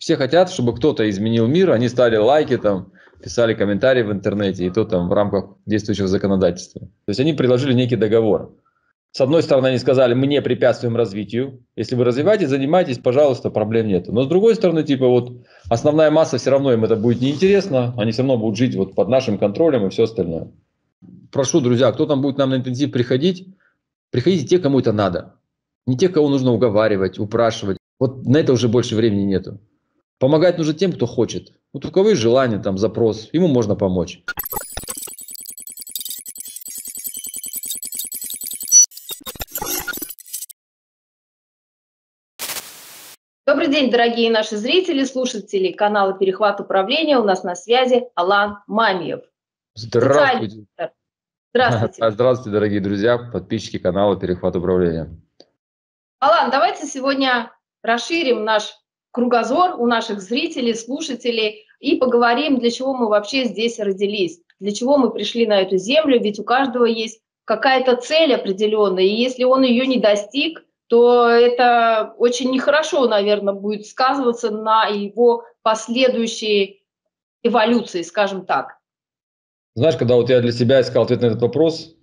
Все хотят, чтобы кто-то изменил мир, они ставили лайки, там, писали комментарии в интернете, и то там в рамках действующего законодательства. То есть они предложили некий договор. С одной стороны, они сказали, мы не препятствуем развитию. Если вы развиваетесь, занимайтесь, пожалуйста, проблем нет. Но с другой стороны, типа вот основная масса все равно им это будет неинтересно. Они все равно будут жить вот под нашим контролем и все остальное. Прошу, друзья, кто там будет нам на интенсив приходить, приходите те, кому это надо. Не те, кого нужно уговаривать, упрашивать. Вот на это уже больше времени нету. Помогать нужно тем, кто хочет. Вот у кого есть желание, там, запрос, ему можно помочь. Добрый день, дорогие наши зрители, слушатели канала «Перехват управления». У нас на связи Алан Мамиев. Здравствуйте. Здравствуйте. Здравствуйте, дорогие друзья, подписчики канала «Перехват управления». Алан, давайте сегодня расширим наш кругозор у наших зрителей, слушателей и поговорим, для чего мы вообще здесь родились, для чего мы пришли на эту землю, ведь у каждого есть какая-то цель определенная, и если он ее не достиг, то это очень нехорошо, наверное, будет сказываться на его последующей эволюции, скажем так. Знаешь, когда вот я для себя искал ответ на этот вопрос,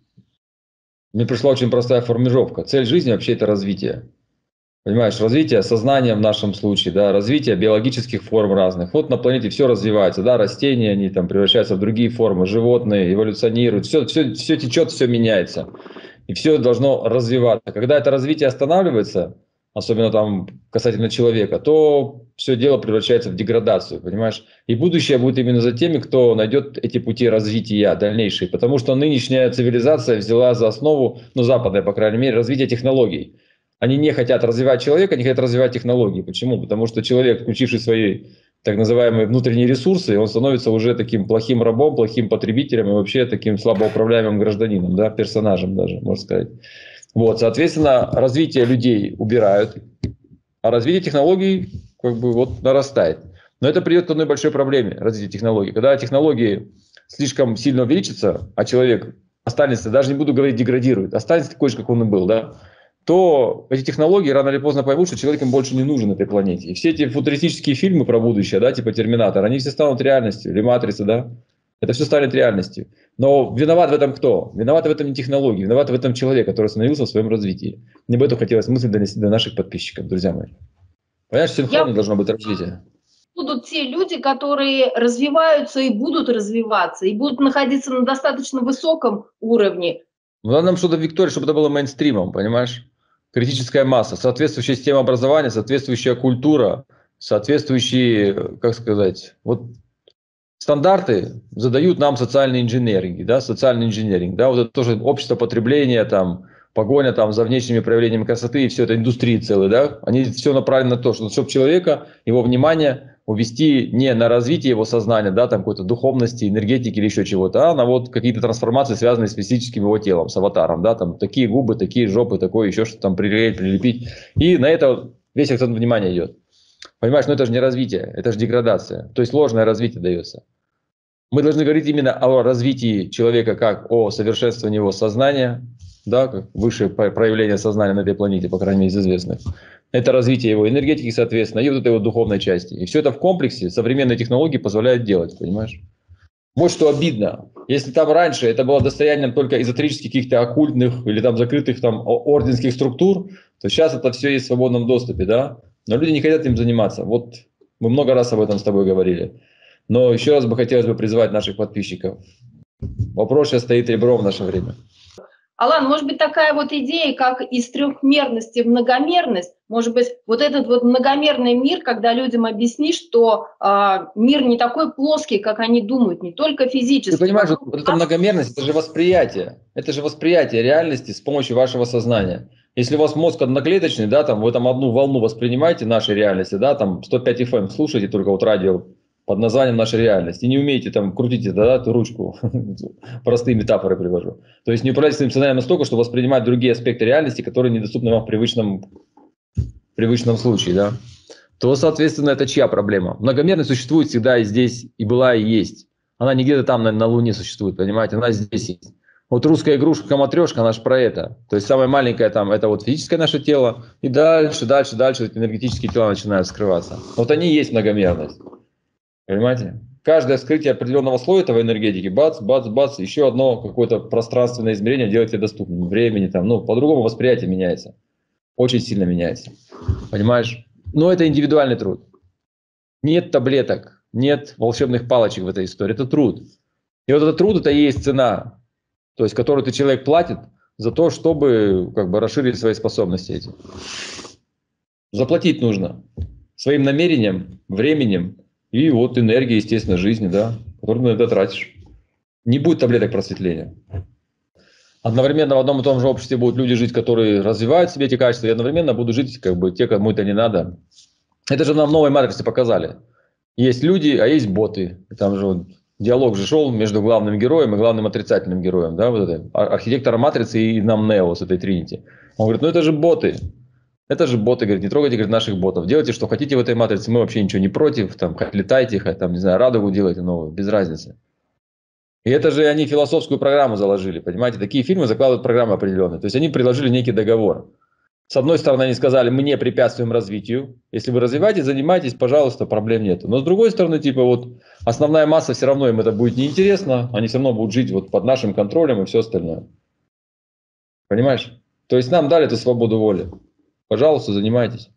мне пришла очень простая формулировка. Цель жизни вообще это развитие. Понимаешь, развитие сознания в нашем случае, да, развитие биологических форм разных. Вот на планете все развивается, да, растения, они там превращаются в другие формы, животные эволюционируют, все течет, все меняется. И все должно развиваться. Когда это развитие останавливается, особенно там касательно человека, то все дело превращается в деградацию, понимаешь? И будущее будет именно за теми, кто найдет эти пути развития дальнейшие. Потому что нынешняя цивилизация взяла за основу, ну западная, по крайней мере, развитие технологий. Они не хотят развивать человека, они хотят развивать технологии. Почему? Потому что человек, включивший свои так называемые внутренние ресурсы, он становится уже таким плохим рабом, плохим потребителем и вообще таким слабоуправляемым гражданином, да, персонажем даже, можно сказать. Вот, соответственно, развитие людей убирают, а развитие технологий как бы вот нарастает. Но это приведет к одной большой проблеме развития технологий. Когда технологии слишком сильно увеличатся, а человек останется, даже не буду говорить деградирует, останется такой же, как он и был, да, то эти технологии рано или поздно поймут, что человек им больше не нужен на этой планете. И все эти футуристические фильмы про будущее, да, типа «Терминатор», они все станут реальностью, или «Матрица», да, это все станет реальностью. Но виноват в этом кто? Виноват в этом не технологии, виноват в этом человек, который остановился в своем развитии. Мне бы это хотелось мысль донести до наших подписчиков, друзья мои. Понимаешь, синхронно должно быть развитие. Будут те люди, которые развиваются и будут развиваться, и будут находиться на достаточно высоком уровне. Надо нам что-то, Виктория, чтобы это было мейнстримом, понимаешь? Критическая масса, соответствующая система образования, соответствующая культура, соответствующие, как сказать, вот стандарты задают нам социальный инженеринг, да, вот это тоже общество потребления, там, погоня там за внешними проявлениями красоты и все это индустрии целые, да, они все направлены на то, чтобы человека, его внимание увести не на развитие его сознания, да, там какой-то духовности, энергетики или еще чего-то, а на вот какие-то трансформации, связанные с физическим его телом, с аватаром, да, там такие губы, такие жопы, такое еще что-то там прилепить. И на это весь акцент внимания идет. Понимаешь, но это же не развитие, это же деградация. То есть ложное развитие дается. Мы должны говорить именно о развитии человека как о совершенствовании его сознания, да, как высшее проявление сознания на этой планете, по крайней мере, из известных. Это развитие его энергетики, соответственно, и вот этой его духовной части. И все это в комплексе современные технологии позволяют делать, понимаешь? Вот что обидно. Если там раньше это было достоянием только эзотерических каких-то оккультных или там закрытых там орденских структур, то сейчас это все есть в свободном доступе, да? Но люди не хотят им заниматься. Вот мы много раз об этом с тобой говорили. Но еще раз бы хотелось бы призвать наших подписчиков. Вопрос сейчас стоит ребром в наше время. Алан, может быть, такая вот идея, как из трехмерности в многомерность, может быть, вот этот вот многомерный мир, когда людям объяснишь, что мир не такой плоский, как они думают, не только физически. Ты понимаешь, вот эта многомерность, это же восприятие реальности с помощью вашего сознания. Если у вас мозг одноклеточный, да, там вы там одну волну воспринимаете нашей реальности, да, там 105 FM слушаете только вот радио под названием «Наша реальность», и не умеете там крутить эту ручку, простые метафоры привожу. То есть не управляете своим сознанием настолько, что воспринимать другие аспекты реальности, которые недоступны вам в привычном случае, да, то, соответственно, это чья проблема? Многомерность существует всегда и здесь, и была, и есть. Она не где-то там на Луне существует, понимаете, она здесь есть. Вот русская игрушка-матрешка, она же про это. То есть самая маленькая там, это вот физическое наше тело, и дальше эти энергетические тела начинают скрываться. Вот они и есть многомерность. Понимаете? Каждое вскрытие определенного слоя этого энергетики, бац, бац, бац, еще одно какое-то пространственное измерение делает тебе доступным. Времени там, ну, по-другому восприятие меняется. Очень сильно меняется. Понимаешь? Но это индивидуальный труд. Нет таблеток, нет волшебных палочек в этой истории. Это труд. И вот этот труд, это и есть цена, то есть, которую ты человек платит за то, чтобы как бы расширить свои способности эти. Заплатить нужно своим намерением, временем и вот энергией, естественно, жизни, да, которую ты на это тратишь. Не будет таблеток просветления. Одновременно в одном и том же обществе будут люди жить, которые развивают в себе эти качества, и одновременно будут жить как бы те, кому это не надо. Это же нам в новой матрице показали. Есть люди, а есть боты. И там же вот диалог же шел между главным героем и главным отрицательным героем. Да, вот это, архитектора матрицы и нам Нео с этой Тринити. Он говорит, ну это же боты. Это же боты, говорит, не трогайте, говорит, наших ботов. Делайте, что хотите в этой матрице, мы вообще ничего не против. Там, хоть летайте, хоть там, не знаю, радугу делайте новую, без разницы. И это же они философскую программу заложили, понимаете? Такие фильмы закладывают программы определенные. То есть они предложили некий договор. С одной стороны, они сказали, мы не препятствуем развитию. Если вы развиваетесь, занимайтесь, пожалуйста, проблем нет. Но с другой стороны, типа вот основная масса все равно им это будет неинтересно. Они все равно будут жить вот под нашим контролем и все остальное. Понимаешь? То есть нам дали эту свободу воли. Пожалуйста, занимайтесь.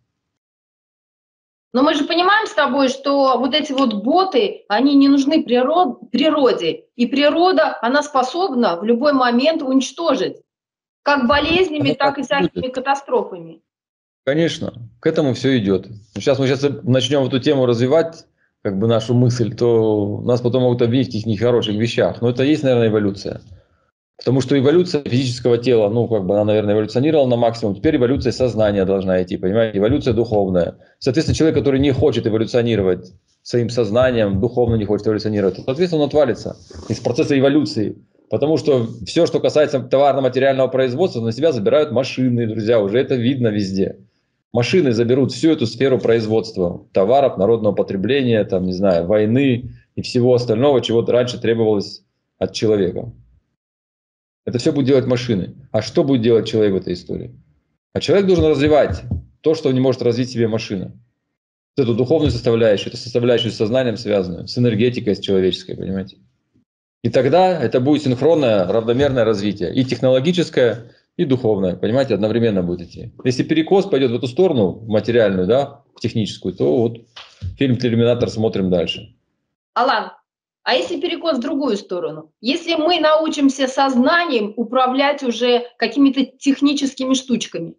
Но мы же понимаем с тобой, что вот эти вот боты, они не нужны природе. И природа, она способна в любой момент уничтожить. Как болезнями, так и всякими катастрофами. Конечно, к этому все идет. Сейчас мы начнем эту тему развивать, как бы нашу мысль, то нас потом могут обвинить в каких-то нехороших вещах. Но это есть, наверное, эволюция. Потому что эволюция физического тела, ну, как бы она, наверное, эволюционировала на максимум. Теперь эволюция сознания должна идти, понимаете? Эволюция духовная. Соответственно, человек, который не хочет эволюционировать своим сознанием, духовно не хочет эволюционировать, то, соответственно, он отвалится из процесса эволюции. Потому что все, что касается товарно-материального производства, на себя забирают машины, друзья, уже это видно везде. Машины заберут всю эту сферу производства товаров, народного потребления, там, не знаю, войны и всего остального, чего раньше требовалось от человека. Это все будут делать машины. А что будет делать человек в этой истории? А человек должен развивать то, что не может развить себе машина. Вот эту духовную составляющую, эту составляющую с сознанием связанную, с энергетикой, с человеческой, понимаете? И тогда это будет синхронное, равномерное развитие. И технологическое, и духовное, понимаете, одновременно будет идти. Если перекос пойдет в эту сторону, в материальную, да, в техническую, то вот фильм «Терминатор» смотрим дальше. Алан, а если перекос в другую сторону? Если мы научимся сознанием управлять уже какими-то техническими штучками?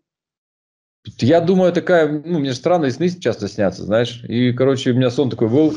Я думаю, такая, ну, мне же странные сны часто снятся, знаешь. И, короче, у меня сон такой был.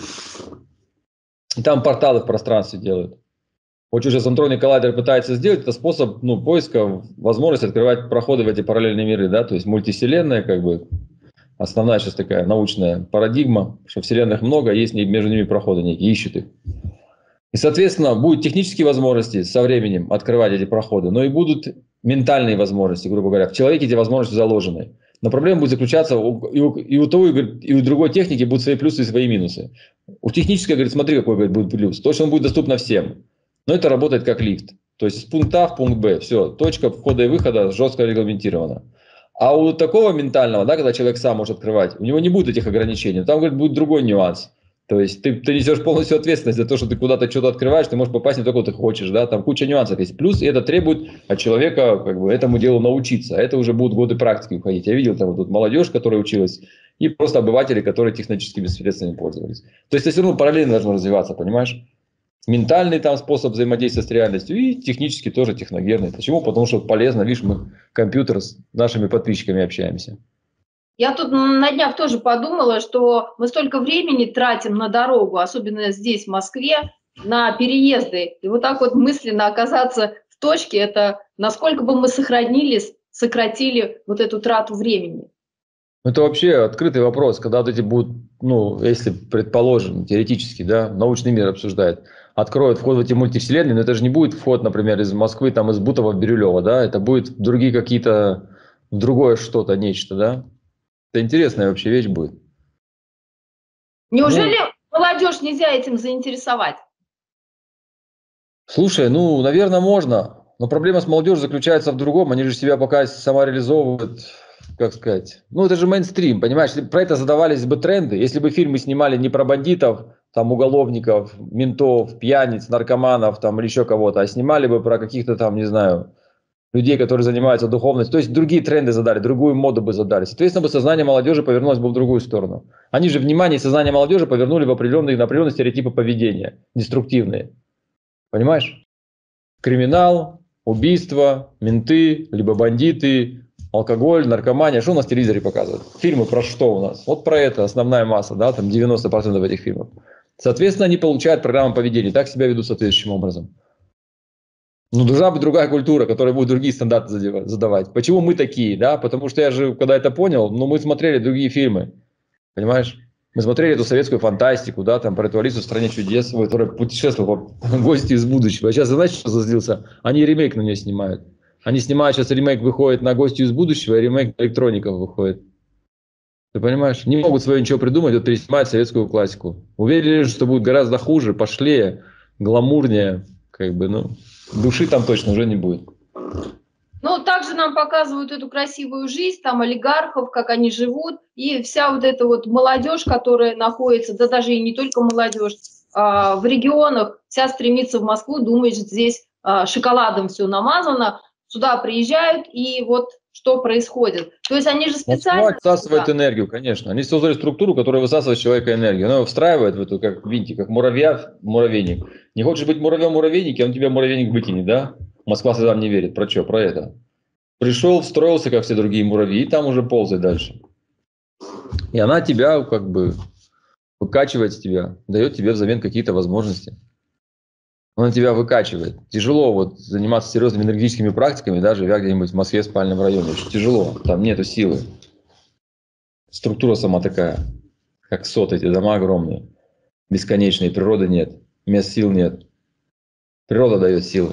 И там порталы в пространстве делают. Вот сейчас андронный коллайдер пытается сделать, это способ, ну, поиска, возможности открывать проходы в эти параллельные миры, да, то есть мультивселенная, как бы, основная сейчас такая научная парадигма, что вселенных много, есть между ними проходы некие, ищут их. И, соответственно, будут технические возможности со временем открывать эти проходы, но и будут ментальные возможности, грубо говоря. В человеке эти возможности заложены. Но проблема будет заключаться, и у того, и у другой техники будут свои плюсы и свои минусы. У технической, говорит, смотри, какой, говорит, будет плюс. То, что он будет доступно всем. Но это работает как лифт. То есть с пункта А в пункт Б. Все, точка входа и выхода жестко регламентирована. А у такого ментального, да, когда человек сам может открывать, у него не будет этих ограничений. Там, говорит, будет другой нюанс. То есть ты несешь полностью ответственность за то, что ты куда-то что-то открываешь, ты можешь попасть не только куда ты хочешь, да, там куча нюансов есть. Плюс это требует от человека как бы этому делу научиться. А это уже будут годы практики уходить. Я видел там вот тут молодежь, которая училась, и просто обыватели, которые техническими средствами пользовались. То есть это все равно параллельно должно развиваться, понимаешь? Ментальный там способ взаимодействия с реальностью и технически тоже техногенный. Почему? Потому что полезно, видишь, мы компьютер с нашими подписчиками общаемся. Я тут на днях тоже подумала, что мы столько времени тратим на дорогу, особенно здесь, в Москве, на переезды. И вот так вот мысленно оказаться в точке, это насколько бы мы сократили вот эту трату времени. Это вообще открытый вопрос, когда вот эти будут, ну, если предположим, теоретически, да, научный мир обсуждает, откроют вход в эти мультивселенные, но это же не будет вход, например, из Москвы, там, из Бутова в Бирюлево, да, это будет другие какие-то, другое что-то, нечто, да. Это интересная вообще вещь будет. Неужели молодежь нельзя этим заинтересовать? Слушай, ну, наверное, можно. Но проблема с молодежью заключается в другом. Они же себя пока самореализовывают, как сказать. Ну, это же мейнстрим, понимаешь? Если про это задавались бы тренды, если бы фильмы снимали не про бандитов, там, уголовников, ментов, пьяниц, наркоманов, там, или еще кого-то, а снимали бы про каких-то там, не знаю, людей, которые занимаются духовностью. То есть другие тренды задали, другую моду бы задали. Соответственно, бы сознание молодежи повернулось бы в другую сторону. Они же внимание и сознание молодежи повернули на определенные стереотипы поведения, деструктивные. Понимаешь? Криминал, убийства, менты, либо бандиты, алкоголь, наркомания. Что у нас в телевизоре показывают? Фильмы про что у нас? Вот про это основная масса, да, там 90% этих фильмов. Соответственно, они получают программу поведения, так себя ведут соответствующим образом. Ну, должна быть другая культура, которая будет другие стандарты задавать. Почему мы такие, да? Потому что я же, когда это понял, ну, мы смотрели другие фильмы, понимаешь? Мы смотрели эту советскую фантастику, да, там, про эту Алису в стране чудес, которая путешествовала по гости из будущего. А сейчас, знаешь, что зазлился? Они ремейк на нее снимают. Они снимают, сейчас ремейк выходит на гости из будущего, а ремейк электроников выходит. Ты понимаешь? Не могут свое ничего придумать, вот переснимают советскую классику. Уверили, что будет гораздо хуже, пошлее, гламурнее, как бы, ну, души там точно уже не будет. Ну, также нам показывают эту красивую жизнь, там, олигархов, как они живут, и вся вот эта вот молодежь, которая находится, да даже и не только молодежь, в регионах, вся стремится в Москву, думает, здесь шоколадом все намазано, сюда приезжают, и вот что происходит. То есть они же специально... Москва высасывает энергию, конечно. Они создали структуру, которая высасывает с человека энергию. Она его встраивает в эту, как винтик, как муравья в муравейник. Не хочешь быть муравьем в муравейнике, он тебя муравейник выкинет, да? Москва сам не верит. Про что? Про это. Пришел, встроился, как все другие муравьи, и там уже ползает дальше. И она тебя, как бы, выкачивает с тебя, дает тебе взамен какие-то возможности. Она тебя выкачивает. Тяжело вот заниматься серьезными энергетическими практиками, да, живя где-нибудь в Москве, в спальном районе. Очень тяжело. Там нету силы. Структура сама такая, как сот, эти дома огромные, бесконечные. Природы нет, мест сил нет. Природа дает силы.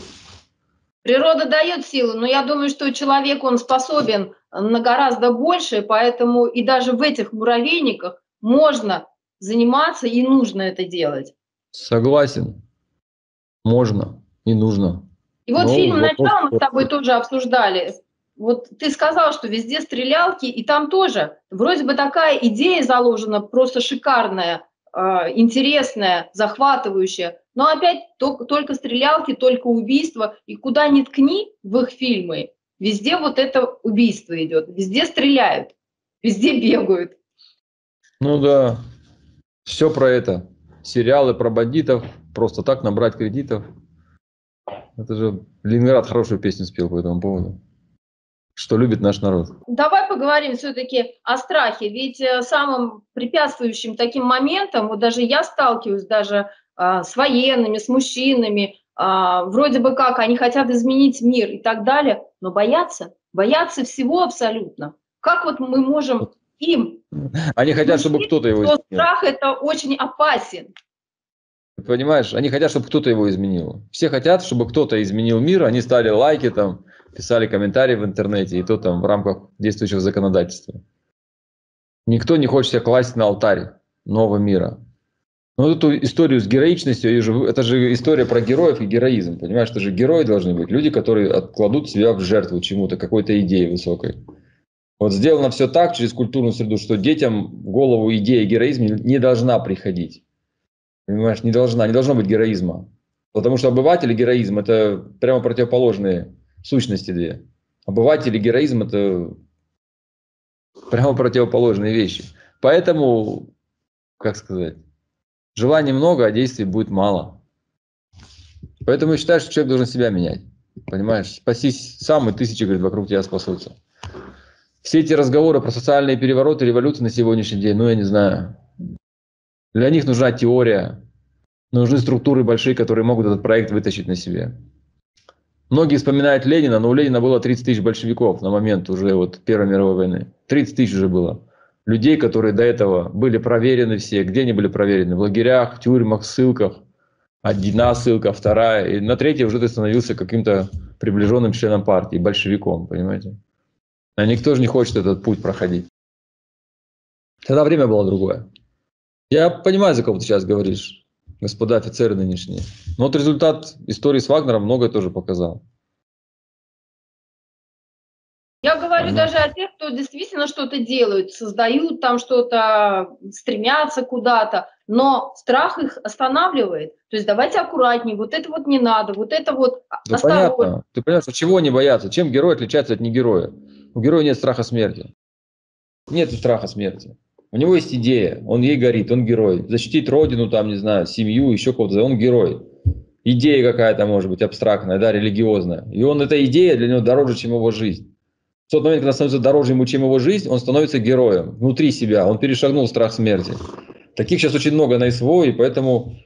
Природа дает силу, но я думаю, что человек, он способен на гораздо больше, поэтому и даже в этих муравейниках можно заниматься и нужно это делать. Согласен. Можно и нужно. И вот фильм «Начало» мы с тобой тоже обсуждали. Вот ты сказал, что везде стрелялки, и там тоже вроде бы такая идея заложена, просто шикарная, интересная, захватывающая. Но опять только стрелялки, только убийства. И куда ни ткни в их фильмы, везде вот это убийство идет. Везде стреляют, везде бегают. Ну да, все про это. Сериалы про бандитов, просто так набрать кредитов. Это же Ленинград хорошую песню спел по этому поводу. Что любит наш народ. Давай поговорим все-таки о страхе. Ведь самым препятствующим таким моментом, вот даже я сталкиваюсь даже с военными, с мужчинами, вроде бы как они хотят изменить мир и так далее, но боятся всего абсолютно. Как вот мы можем им... Они хотят, чтобы кто-то его изменил. Страх это очень опасен. Понимаешь, они хотят, чтобы кто-то его изменил. Все хотят, чтобы кто-то изменил мир, они ставили лайки, там, писали комментарии в интернете, и то там в рамках действующего законодательства. Никто не хочет себя класть на алтарь нового мира. Но эту историю с героичностью, это же история про героев и героизм. Понимаешь, это же герои должны быть. Люди, которые откладут себя в жертву чему-то, какой-то идее высокой. Вот сделано все так через культурную среду, что детям в голову идея героизма не должна приходить. Понимаешь, не должно быть героизма. Потому что обыватель и героизм – это прямо противоположные сущности две. Обыватель и героизм – это прямо противоположные вещи. Поэтому, как сказать, желаний много, а действий будет мало. Поэтому я считаю, что человек должен себя менять. Понимаешь, спасись сам, и тысячи, говорит, вокруг тебя спасутся. Все эти разговоры про социальные перевороты, революции на сегодняшний день, ну я не знаю. Для них нужна теория, нужны структуры большие, которые могут этот проект вытащить на себе. Многие вспоминают Ленина, но у Ленина было 30 тысяч большевиков на момент уже вот Первой мировой войны. 30 тысяч уже было. Людей, которые до этого были проверены все. Где они были проверены? В лагерях, в тюрьмах, ссылках. Одна ссылка, вторая. И на третьей уже ты становился каким-то приближенным членом партии, большевиком, понимаете? А никто же не хочет этот путь проходить. Тогда время было другое. Я понимаю, за кого ты сейчас говоришь, господа офицеры нынешние. Но вот результат истории с Вагнером многое тоже показал. говорю даже о тех, кто действительно что-то делают, создают там что-то, стремятся куда-то, но страх их останавливает. То есть давайте аккуратнее, вот это вот не надо, вот это вот Да осторожно. понятно. Ты понимаешь, от чего они боятся? Чем герой отличается от негероя? У героя нет страха смерти. Нет страха смерти. У него есть идея, он ей горит, он герой. Защитить родину, там, не знаю, семью, еще кого-то, он герой. Идея какая-то может быть абстрактная, да, религиозная. И он, эта идея для него дороже, чем его жизнь. В тот момент, когда становится дороже ему, чем его жизнь, он становится героем внутри себя, он перешагнул страх смерти. Таких сейчас очень много на СВО, и поэтому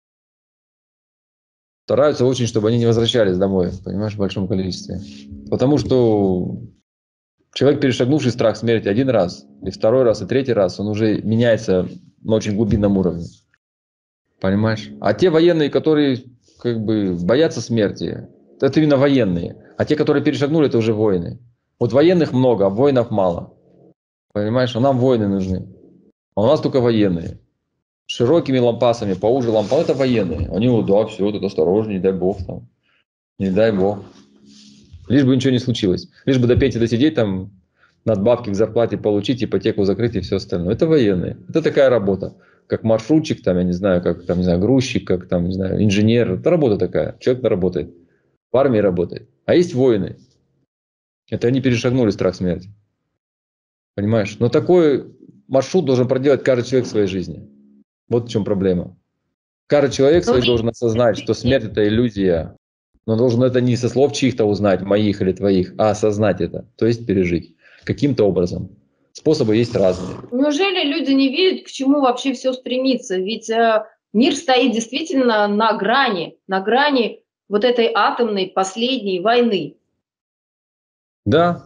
стараются очень, чтобы они не возвращались домой, понимаешь, в большом количестве. Потому что человек, перешагнувший страх смерти один раз, и второй раз, и третий раз, он уже меняется на очень глубинном уровне. Понимаешь? А те военные, которые как бы боятся смерти, это именно военные. А те, которые перешагнули, это уже воины. Вот военных много, а воинов мало. Понимаешь? А нам воины нужны. А у нас только военные. С широкими лампасами, поуже лампа. Это военные. Они вот, да, все, тут осторожнее, не дай бог там. Не дай бог. Лишь бы ничего не случилось. Лишь бы до пенсии досидеть там, надбавки к зарплате получить, ипотеку закрыть и все остальное. Это военные. Это такая работа. Как маршрутчик, там, я не знаю, как там, не знаю, грузчик, как там, не знаю, инженер. Это работа такая. Человек работает. В армии работает. А есть воины. Это они перешагнули страх смерти. Понимаешь? Но такой маршрут должен проделать каждый человек в своей жизни. Вот в чем проблема. Каждый человек свой должен осознать, что смерть – это иллюзия. Но должен это не со слов чьих-то узнать, моих или твоих, а осознать это, то есть пережить каким-то образом. Способы есть разные. Неужели люди не видят, к чему вообще все стремится? Ведь мир стоит действительно на грани вот этой атомной последней войны. Да.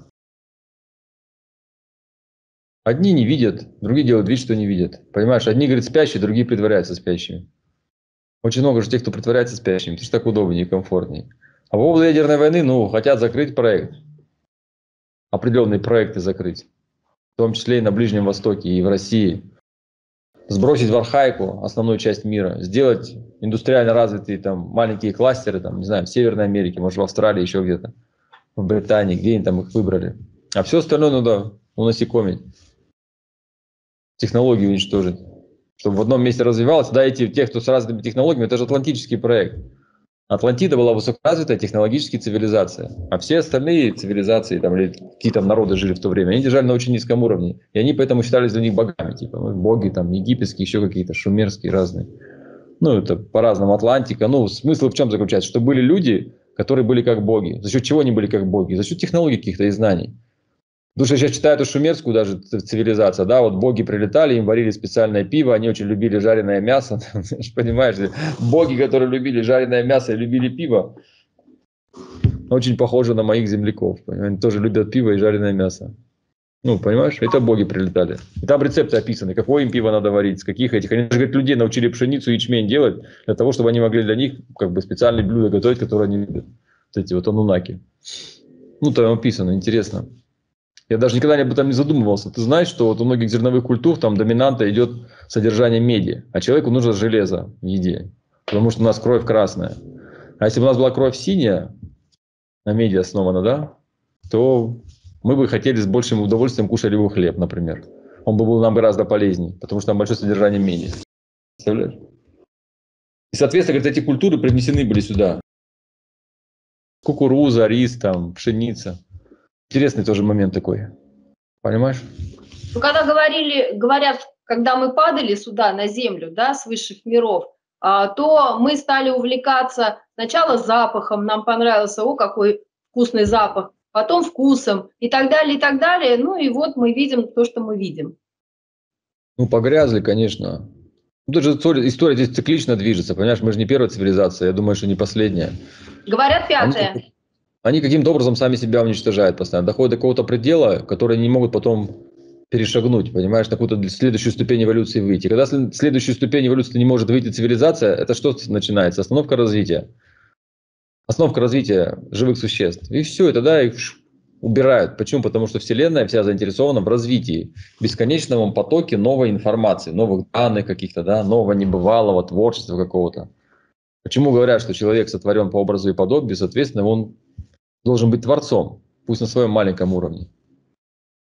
Одни не видят, другие делают вид, что не видят. Понимаешь, одни говорят спящие, другие притворяются спящими. Очень много же тех, кто притворяется спящими. Это же так удобнее и комфортнее. А по поводу ядерной войны, хотят закрыть проект. Определенные проекты закрыть. В том числе и на Ближнем Востоке, и в России. Сбросить в архаику основную часть мира. Сделать индустриально развитые там маленькие кластеры, там, не знаю, в Северной Америке, может в Австралии, еще где-то. В Британии, где они там их выбрали. А все остальное надо унасекомить. Технологии уничтожить. Чтобы в одном месте развивалось. Да, те, кто с развитыми технологиями, это же атлантический проект. Атлантида была высокоразвитая технологическая цивилизация. А все остальные цивилизации, там, или какие там народы жили в то время, они держали на очень низком уровне. И они поэтому считались для них богами. Типа, боги там египетские, еще какие-то шумерские разные. Это по-разному. Атлантика. Смысл в чем заключается? Что были люди, которые были как боги. За счет чего они были как боги? За счет технологий каких-то и знаний. Потому что я сейчас читаю эту шумерскую даже цивилизацию, да, вот боги прилетали, им варили специальное пиво, они очень любили жареное мясо, понимаешь, боги, которые любили жареное мясо и любили пиво, очень похожи на моих земляков, они тоже любят пиво и жареное мясо. Понимаешь, это боги прилетали. И там рецепты описаны, какое им пиво надо варить, с каких этих. Они же, говорит, людей научили пшеницу и ячмень делать, для того, чтобы они могли для них как бы специальные блюда готовить, которые они любят. Вот эти вот анунаки. Там описано, интересно. Я даже никогда об этом не задумывался. Ты знаешь, что вот у многих зерновых культур там доминанта идет содержание меди, а человеку нужно железо в еде, потому что у нас кровь красная. А если бы у нас была кровь синяя, на меди основана, да, то мы бы хотели с большим удовольствием кушали бы хлеб, например. Он бы был нам гораздо полезнее, потому что там большое содержание меди. Представляешь? И, соответственно, говорит, эти культуры привнесены были сюда. Кукуруза, рис, там, пшеница. Интересный тоже момент такой. Понимаешь? Когда говорят, когда мы падали сюда, на землю, да, с высших миров, то мы стали увлекаться сначала запахом, нам понравился, какой вкусный запах, потом вкусом и так далее, и так далее. И вот мы видим то, что мы видим. Погрязли, конечно. Даже история здесь циклично движется, понимаешь? Мы же не первая цивилизация, я думаю, что не последняя. Говорят, пятая. Они каким-то образом сами себя уничтожают постоянно. Доходят до какого-то предела, который не могут потом перешагнуть, понимаешь, на какую-то следующую ступень эволюции выйти. Когда следующую ступень эволюции не может выйти цивилизация, это что начинается? Остановка развития. Остановка развития живых существ. И все, и тогда их убирают. Почему? Потому что Вселенная вся заинтересована в развитии, в бесконечном потоке новой информации, новых данных каких-то, да, нового небывалого творчества какого-то. Почему говорят, что человек сотворен по образу и подобию, соответственно, он должен быть творцом, пусть на своем маленьком уровне.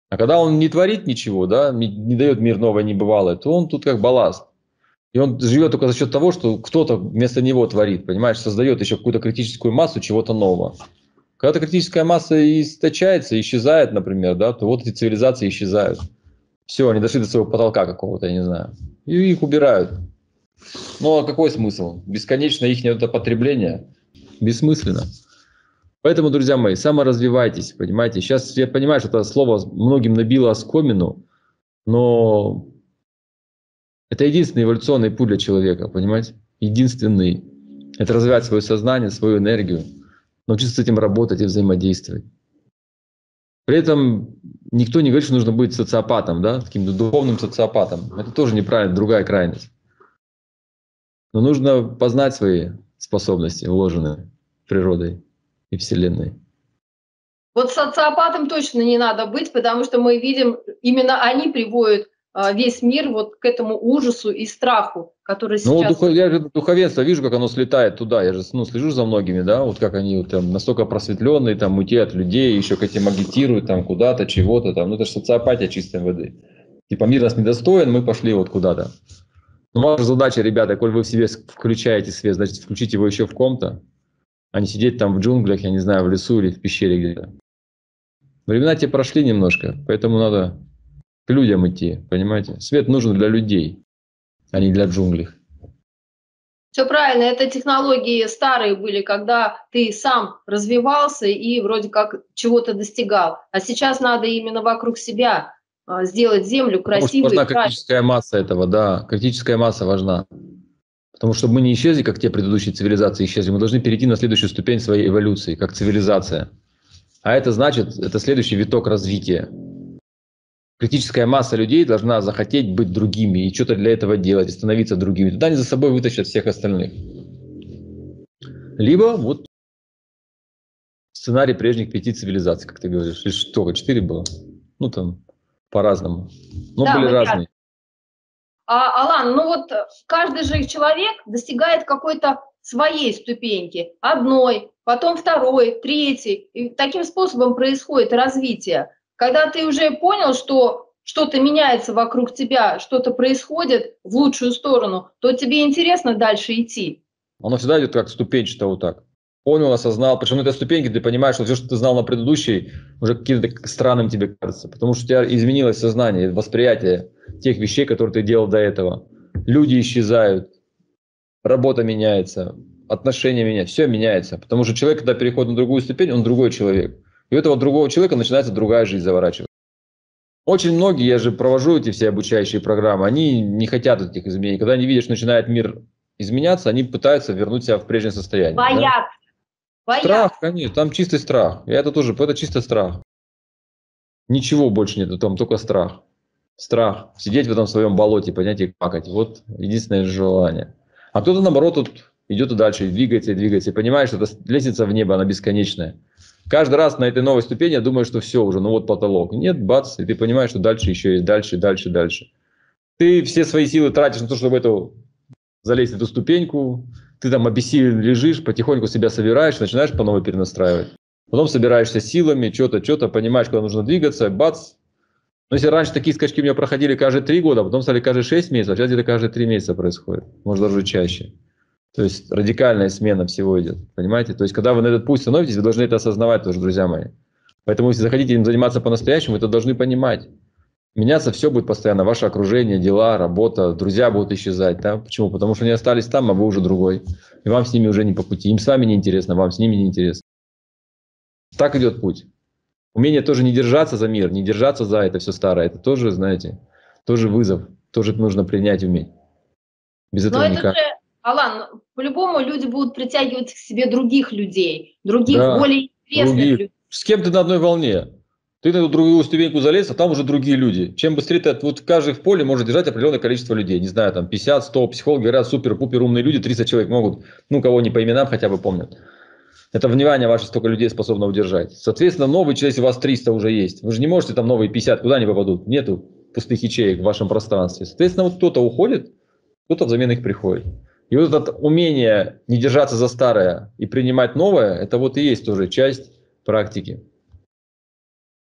А когда он не творит ничего, да, не дает мир новое, небывалое, то он тут как балласт. И он живет только за счет того, что кто-то вместо него творит, понимаешь, создает еще какую-то критическую массу чего-то нового. Когда эта критическая масса источается, исчезает, например, да, то вот эти цивилизации исчезают. Все, они дошли до своего потолка какого-то, я не знаю. И их убирают. Ну, а какой смысл? Бесконечно их это потребление? Бессмысленно. Поэтому, друзья мои, саморазвивайтесь, понимаете. Сейчас я понимаю, что это слово многим набило оскомину, но это единственный эволюционный путь для человека, понимаете? Единственный. Это развивать свое сознание, свою энергию, научиться с этим работать и взаимодействовать. При этом никто не говорит, что нужно быть социопатом, да, таким духовным социопатом. Это тоже неправильно, другая крайность. Но нужно познать свои способности, вложенные природой и Вселенной. Вот социопатом точно не надо быть, потому что мы видим, именно они приводят весь мир вот к этому ужасу и страху, который сейчас... Я же духовенство вижу, как оно слетает туда. Я же слежу за многими, да, вот как они вот, там, настолько просветленные, там, уйти от людей, еще к этим агитируют, там, куда-то, чего-то там. Ну, это же социопатия чистой воды. Типа, мир нас недостоин, мы пошли вот куда-то. Ну, ваша задача, ребята, коль вы в себе включаете свет, значит, включите его еще в ком-то, а не сидеть там в джунглях, я не знаю, в лесу или в пещере где-то. Времена те прошли немножко, поэтому надо к людям идти, понимаете? Свет нужен для людей, а не для джунглей. Все правильно, это технологии старые были, когда ты сам развивался и вроде как чего-то достигал. А сейчас надо именно вокруг себя сделать землю красивой. Потому что важна критическая масса этого, да, критическая масса важна. Потому что мы не исчезли, как те предыдущие цивилизации исчезли, мы должны перейти на следующую ступень своей эволюции, как цивилизация. А это значит, это следующий виток развития. Критическая масса людей должна захотеть быть другими и что-то для этого делать, и становиться другими. Тогда они за собой вытащат всех остальных. Либо вот сценарий прежних 5 цивилизаций, как ты говоришь. Или что, 4 было? Ну там по-разному. Но да, были разные. Алан, ну вот каждый же человек достигает какой-то своей ступеньки, одной, потом второй, третьей. И таким способом происходит развитие. Когда ты уже понял, что что-то меняется вокруг тебя, что-то происходит в лучшую сторону, то тебе интересно дальше идти. Оно всегда идет как ступенчато вот так. Понял, осознал. Причем на этой ступеньке ты понимаешь, что все, что ты знал на предыдущей, уже каким-то странным тебе кажется. Потому что у тебя изменилось сознание, восприятие тех вещей, которые ты делал до этого. Люди исчезают, работа меняется, отношения меняются, все меняется. Потому что человек, когда переходит на другую ступень, он другой человек. И у этого другого человека начинается другая жизнь заворачивать. Очень многие, я же провожу эти все обучающие программы, они не хотят этих изменений. Когда они видят, что начинает мир изменяться, они пытаются вернуть себя в прежнее состояние. Боятся. Да? Страх, конечно, там чистый страх. И это тоже, это чисто страх. Ничего больше нет, там только страх. Страх. Сидеть в этом своем болоте, понять и плакать. Вот единственное желание. А кто-то, наоборот, тут идет и дальше, и двигается, и понимает, что эта лестница в небо, она бесконечная. Каждый раз на этой новой ступени я думаю, что все уже, ну вот потолок. Нет, бац, и ты понимаешь, что дальше еще есть, дальше. Ты все свои силы тратишь на то, чтобы залезть в эту ступеньку, ты там обессилен лежишь, потихоньку себя собираешь, начинаешь по новой перенастраивать. Потом собираешься силами, что-то, понимаешь, куда нужно двигаться, бац. Но если раньше такие скачки у меня проходили каждые 3 года, а потом стали каждые 6 месяцев, а сейчас где-то каждые 3 месяца происходит, может даже чаще. То есть радикальная смена всего идет, понимаете? То есть когда вы на этот путь становитесь, вы должны это осознавать тоже, друзья мои. Поэтому если захотите им заниматься по-настоящему, вы это должны понимать. Меняться все будет постоянно, ваше окружение, дела, работа, друзья будут исчезать. Да? Почему? Потому что они остались там, а вы уже другой. И вам с ними уже не по пути. Им с вами неинтересно, вам с ними неинтересно. Так идет путь. Умение тоже не держаться за мир, не держаться за это все старое. Это тоже, знаете, тоже вызов. Тоже нужно принять, уметь. Без этого никак. Алан, по-любому люди будут притягивать к себе других людей, более интересных людей. С кем ты на одной волне? Ты на эту другую ступеньку залез, а там уже другие люди. Чем быстрее ты, вот каждый в поле может держать определенное количество людей. Не знаю, там 50, 100, психологи говорят, супер-пупер умные люди, 30 человек могут, ну, кого не по именам хотя бы помнят. Это внимание ваше столько людей способно удержать. Соответственно, новый человек, если у вас 300 уже есть, вы же не можете там новые 50, куда они попадут? Нету пустых ячеек в вашем пространстве. Соответственно, вот кто-то уходит, кто-то взамен их приходит. И вот это умение не держаться за старое и принимать новое, это вот и есть тоже часть практики.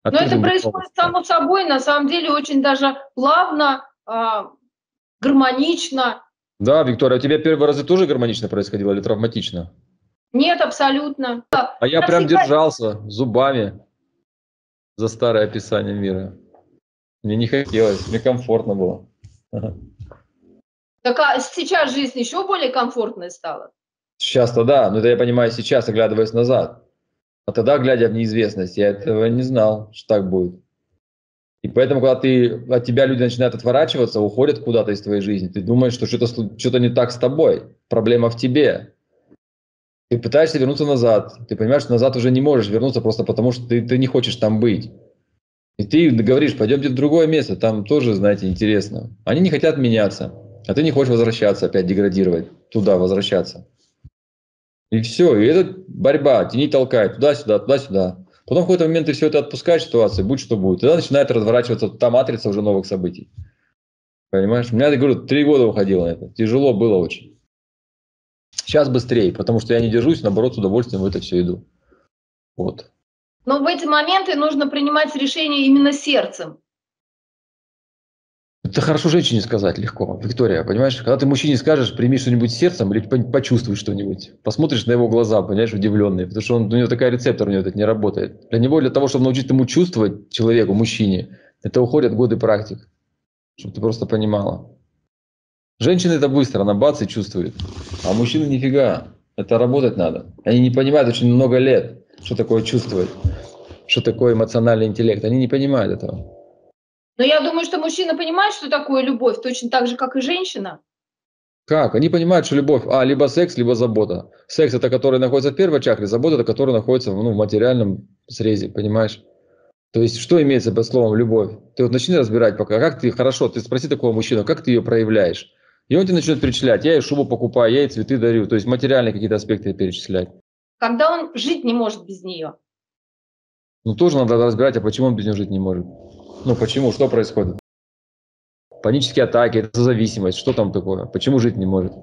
Но это Открытым происходит само собой, на самом деле, очень даже плавно, гармонично. Да, Виктория, у тебя первые разы тоже гармонично происходило или травматично? Нет, абсолютно. А я Я прям всегда... держался зубами за старое описание мира. Мне не хотелось, мне комфортно было. Ага. Так а сейчас жизнь еще более комфортной стала. Сейчас-то да, но это я понимаю сейчас, оглядываясь назад. А тогда, глядя в неизвестность, я этого не знал, что так будет. И поэтому, когда от тебя люди начинают отворачиваться, уходят куда-то из твоей жизни, ты думаешь, что что-то не так с тобой, проблема в тебе. Ты пытаешься вернуться назад, ты понимаешь, что назад уже не можешь вернуться просто потому, что ты не хочешь там быть. И ты говоришь, пойдемте в другое место, там тоже, знаете, интересно. Они не хотят меняться, а ты не хочешь возвращаться, опять деградировать, туда возвращаться. И все, и это борьба, тяни толкает, туда-сюда, туда-сюда. Потом в какой-то момент ты все это отпускаешь ситуацию, будь что будет. Тогда начинает разворачиваться та матрица уже новых событий. Понимаешь? У меня, я говорю, 3 года уходило на это. Тяжело было очень. Сейчас быстрее, потому что я не держусь, наоборот, с удовольствием в это все иду. Вот. Но в эти моменты нужно принимать решение именно сердцем. Это хорошо женщине сказать легко, Виктория, понимаешь? Когда ты мужчине скажешь, прими что-нибудь сердцем или почувствуй что-нибудь, посмотришь на его глаза, понимаешь, удивленные, потому что у него такая рецептор, у него это не работает. Для него, для того, чтобы научить ему чувствовать человеку, мужчине, это уходят годы практик, чтобы ты просто понимала. Женщины это быстро, она бац и чувствует, а мужчины нифига, это работать надо. Они не понимают очень много лет, что такое чувствовать, что такое эмоциональный интеллект, они не понимают этого. Но я думаю, что мужчина понимает, что такое любовь, точно так же, как и женщина. Как? Они понимают, что любовь, либо секс, либо забота. Секс это который находится в первой чакре, забота это который находится в материальном срезе, понимаешь? То есть, что имеется под словом любовь? Ты вот начни разбирать пока, как ты, хорошо, ты спроси такого мужчину, как ты ее проявляешь? И он тебе начнет перечислять, я ей шубу покупаю, я ей цветы дарю, то есть материальные какие-то аспекты перечислять. Когда он жить не может без нее. Ну, тоже надо разбирать, а почему он без нее жить не может? Ну, почему, что происходит? Панические атаки, это зависимость, что там такое? Почему жить не может?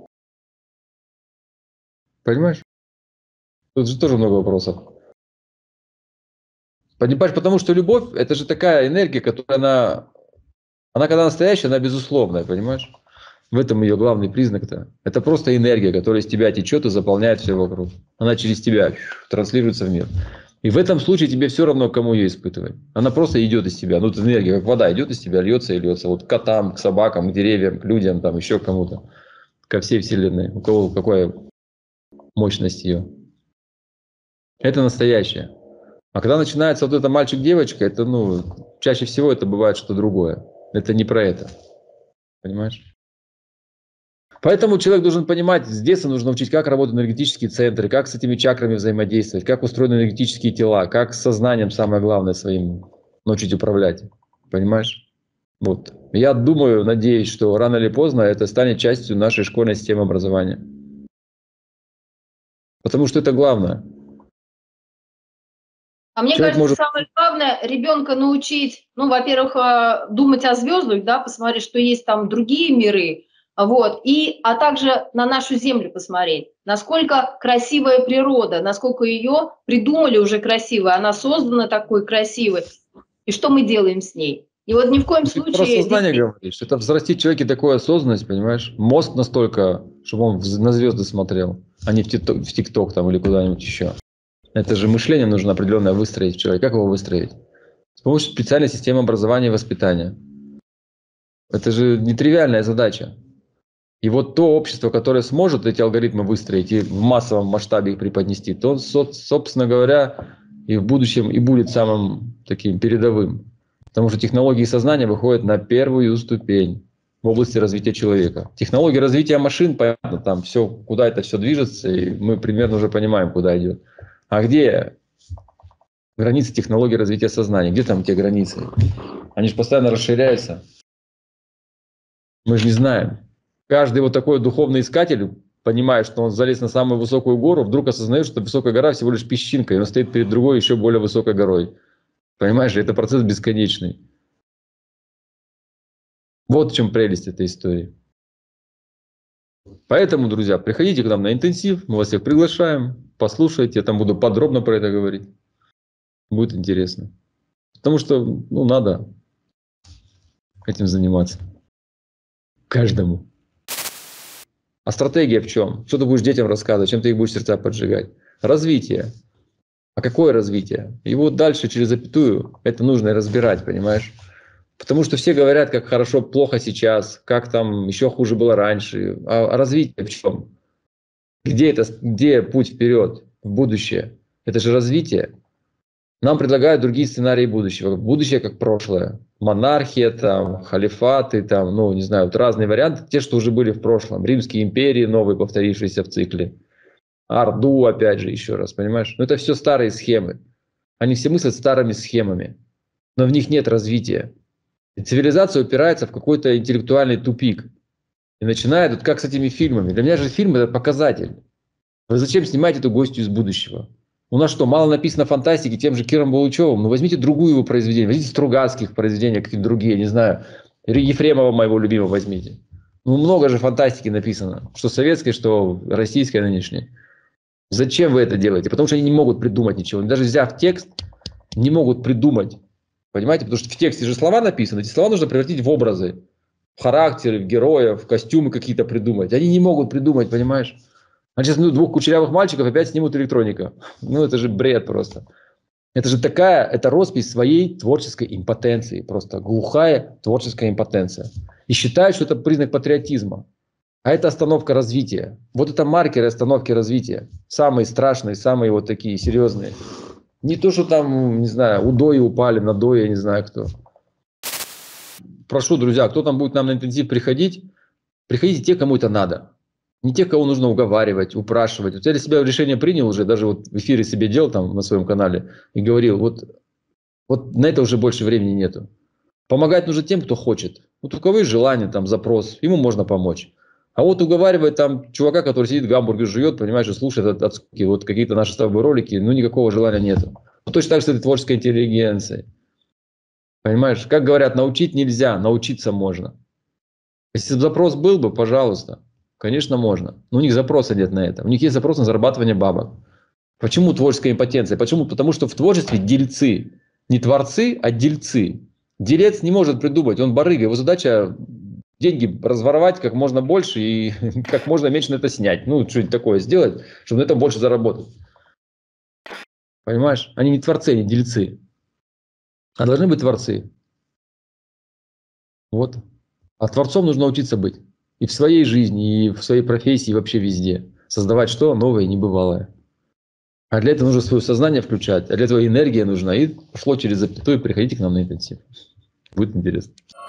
Понимаешь? Тут же тоже много вопросов. Понимаешь, потому что любовь, это же такая энергия, которая она когда настоящая, она безусловная, понимаешь? В этом ее главный признак-то. Это просто энергия, которая из тебя течет и заполняет все вокруг. Она через тебя транслируется в мир. И в этом случае тебе все равно, кому ее испытывать. Она просто идет из тебя. Ну, энергия, как вода, идет из тебя, льется и льется. Вот к котам, к собакам, к деревьям, к людям, там еще к кому-то. Ко всей вселенной. У кого какая мощность ее. Это настоящее. А когда начинается вот это мальчик-девочка, это, чаще всего это бывает что-то другое. Это не про это. Понимаешь? Поэтому человек должен понимать, с детства нужно учить, как работают энергетические центры, как с этими чакрами взаимодействовать, как устроены энергетические тела, как с сознанием, самое главное, своим научить управлять. Понимаешь? Вот. Я думаю, надеюсь, что рано или поздно это станет частью нашей школьной системы образования. Потому что это главное. А мне Человек кажется, может... самое главное ребенка научить, во-первых, думать о звездах, да, посмотреть, что есть там другие миры, вот, а также на нашу Землю посмотреть, насколько красивая природа, насколько ее придумали уже красивой, она создана такой красивой, и что мы делаем с ней. И вот ни в коем Ты про случае сознание детей... говоришь. Это взрастить в человеке такую осознанность, понимаешь? Мозг настолько, чтобы он на звезды смотрел, а не в ТикТок там или куда-нибудь еще. Это же мышление нужно определенное выстроить в человеке. Как его выстроить? С помощью специальной системы образования и воспитания. Это же нетривиальная задача. И вот то общество, которое сможет эти алгоритмы выстроить и в массовом масштабе их преподнести, то, собственно говоря, и в будущем и будет самым таким передовым. Потому что технологии сознания выходят на первую ступень в области развития человека. Технологии развития машин, понятно, там все, куда это все движется, и мы примерно уже понимаем, куда идет. А где границы технологий развития сознания? Где там те границы? Они же постоянно расширяются. Мы же не знаем. Каждый вот такой духовный искатель, понимая, что он залез на самую высокую гору, вдруг осознает, что высокая гора всего лишь песчинка, и он стоит перед другой еще более высокой горой. Понимаешь, это процесс бесконечный. Вот в чем прелесть этой истории. Поэтому, друзья, приходите к нам на интенсив, мы вас всех приглашаем, послушайте, я там буду подробно про это говорить. Будет интересно. Потому что, ну, надо этим заниматься. Каждому. А стратегия в чем? Что ты будешь детям рассказывать? Чем ты их будешь сердца поджигать? Развитие. А какое развитие? И вот дальше через запятую это нужно разбирать, понимаешь? Потому что все говорят, как хорошо, плохо сейчас, как там еще хуже было раньше. А развитие в чем? Где путь вперед, в будущее? Это же развитие. Нам предлагают другие сценарии будущего. Будущее как прошлое. Монархия, там, халифаты, там, ну, не знаю, вот разные варианты. Те, что уже были в прошлом. Римские империи, новые, повторившиеся в цикле. Орду, опять же, еще раз, понимаешь? Но это все старые схемы. Они все мыслят старыми схемами. Но в них нет развития. И цивилизация упирается в какой-то интеллектуальный тупик. И начинает, вот как с этими фильмами. Для меня же фильм – это показатель. Вы зачем снимаете эту гостью из будущего? У нас что, мало написано фантастики тем же Киром Булычевым? Ну, возьмите другую его произведение. Возьмите Стругацких произведения, какие-то другие, не знаю. Ефремова моего любимого возьмите. Ну, много же фантастики написано. Что советской, что российской нынешней. Зачем вы это делаете? Потому что они не могут придумать ничего. Даже взяв текст, не могут придумать. Понимаете? Потому что в тексте же слова написаны. Эти слова нужно превратить в образы. В характеры, в героев, в костюмы какие-то придумать. Они не могут придумать, понимаешь? Они сейчас двух кучерявых мальчиков опять снимут электроника. Ну, это же бред просто. Это же такая, это роспись своей творческой импотенции. Просто глухая творческая импотенция. И считают, что это признак патриотизма. А это остановка развития. Вот это маркеры остановки развития. Самые страшные, самые вот такие серьезные. Не то, что там, не знаю, удои упали, надои, я не знаю кто. Прошу, друзья, кто там будет нам на интенсив приходить, приходите те, кому это надо. Не тех, кого нужно уговаривать, упрашивать. Вот я для себя решение принял уже, даже вот в эфире себе делал там на своем канале и говорил, вот на это уже больше времени нету. Помогать нужно тем, кто хочет. Вот у кого есть желание, там, запрос, ему можно помочь. А вот уговаривать там чувака, который сидит в гамбурге, жует, понимаешь, и слушает от скуки вот какие-то наши с тобой ролики, ну никакого желания нету. Ну, точно так же с этой творческой интеллигенцией. Понимаешь, как говорят, научить нельзя, научиться можно. Если бы запрос был бы, пожалуйста. Конечно, можно. Но у них запроса нет на это. У них есть запрос на зарабатывание бабок. Почему творческая импотенция? Почему? Потому что в творчестве дельцы. Не творцы, а дельцы. Делец не может придумать, он барыга. Его задача деньги разворовать как можно больше и как можно меньше на это снять. Ну, что-нибудь такое сделать, чтобы на этом больше заработать. Понимаешь? Они не творцы, они дельцы. А должны быть творцы. Вот. А творцом нужно учиться быть. И в своей жизни, и в своей профессии, и вообще везде. Создавать что? Новое и небывалое. А для этого нужно свое сознание включать. А для этого энергия нужна. И пошло через запятую. Приходите к нам на интенсив. Будет интересно.